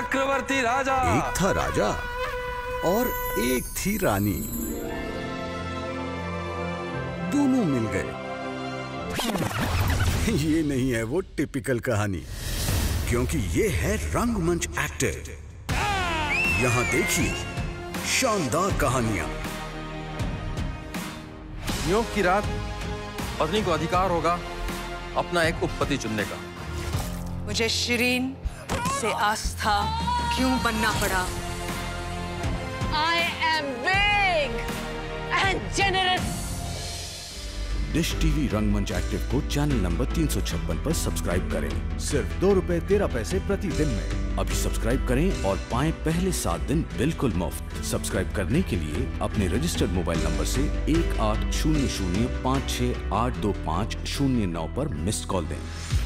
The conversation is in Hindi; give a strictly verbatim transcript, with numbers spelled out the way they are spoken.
चक्रवर्ती राजा। एक था राजा और एक थी रानी, दोनों मिल गए। ये नहीं है वो टिपिकल कहानी, क्योंकि ये है रंगमंच एक्टेड। यहाँ देखिए शानदार कहानियां। योग की रात पत्नी को अधिकार होगा अपना एक उपपति चुनने का। मुझे शिरीन से आस्था क्यों बनना पड़ा? I am big and generous. Dish TV रंगमंच एक्टिव को चैनल नंबर तीन सौ छप्पन पर सब्सक्राइब करें, सिर्फ दो रुपए तेरह पैसे प्रति दिन में। अभी सब्सक्राइब करें और पाएं पहले सात दिन बिल्कुल मुफ्त। सब्सक्राइब करने के लिए अपने रजिस्टर्ड मोबाइल नंबर से एक आठ शून्य शून्य पाँच छह आठ दो पाँच शून्य नौ पर मिस्ड कॉल दें।